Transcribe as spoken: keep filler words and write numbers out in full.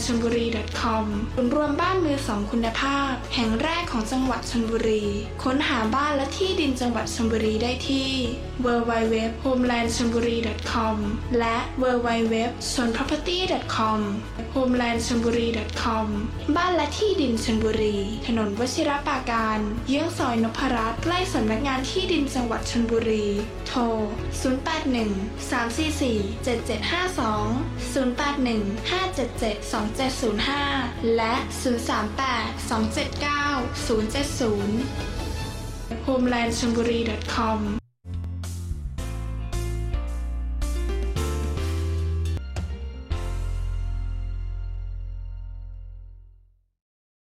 ชลบุรี .com ศูนย์รวมบ้านมือสองคุณภาพแห่งแรกของจังหวัดชลบุรีค้นหาบ้านและที่ดินจังหวัดชลบุรีได้ที่ ดับเบิลยู ดับเบิลยู ดับเบิลยู ดอท โฮมแลนด์ชลบุรี ดอท คอม และ ดับเบิลยู ดับเบิลยู ดับเบิลยู ดอท ชน พร็อพเพอร์ตี้ ดอท คอม โฮมแลนด์ชลบุรี ดอท คอม บ้านและที่ดินชลบุรีถนนวชิรปราการเยื้องซอยนพรัตน์ใกล้สำนักงานที่ดินจังหวัดชลบุรีโทร ศูนย์ แปด หนึ่ง สาม สี่ สี่ เจ็ด เจ็ด ห้า สอง ศูนย์ แปด หนึ่ง ห้า เจ็ด เจ็ด สอง เจ็ด ศูนย์ ห้า และ ศูนย์ สาม แปด สอง เจ็ด เก้า ศูนย์ เจ็ด ศูนย์ โฮมแลนด์ชลบุรี ดอท คอม